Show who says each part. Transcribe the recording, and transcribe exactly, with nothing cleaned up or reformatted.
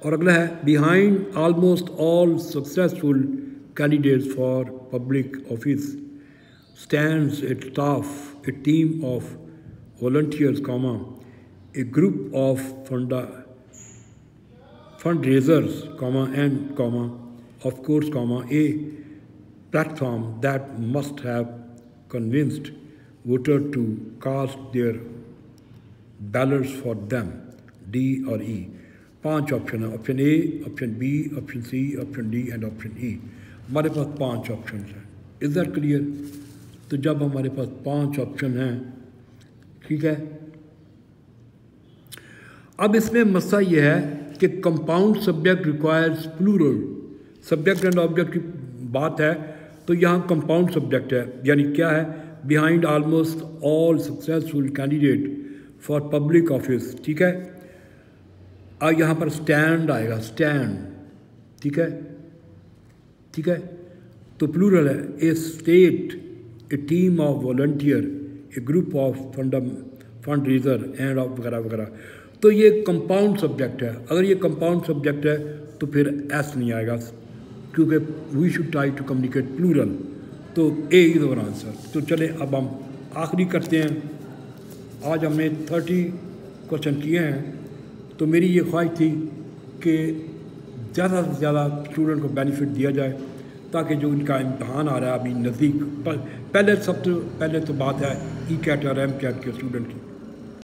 Speaker 1: और अगला है behind almost all successful candidates for public office stands a staff a team of volunteers comma a group of funda fundraisers comma and comma of course comma a platform that must have convinced voter to cast their ballots for them D और E। पांच option है, option A, option B, option C, option D and option E. हमारे पास पांच option हैं। Is that clear? तो जब हमारे पास पांच ऑप्शन हैं, ठीक है, अब इसमें मसला यह है कि compound subject requires plural. Subject and object की बात है तो यहाँ कंपाउंड सब्जेक्ट है, यानी क्या है, behind almost all successful candidate for public office, ठीक है। अब यहाँ पर स्टैंड आएगा, स्टैंड, ठीक है, ठीक है, तो प्लूरल है, a state a team of volunteer a group of fund fundraiser and of वगैरह वगैरह। तो ये कंपाउंड सब्जेक्ट है। अगर ये कंपाउंड सब्जेक्ट है तो फिर एस नहीं आएगा, क्योंकि we should try to communicate plural. तो ए इज आवर आंसर। तो चले अब हम आखिरी करते हैं। आज हमने थर्टी क्वेश्चन किए हैं, तो मेरी ये ख्वाहिश थी कि ज़्यादा से ज़्यादा स्टूडेंट को बेनिफिट दिया जाए, ताकि जो इनका इम्तहान आ रहा है अभी नज़दीक, पहले सबसे पहले तो बात है ई कैट और एम कैट के स्टूडेंट की,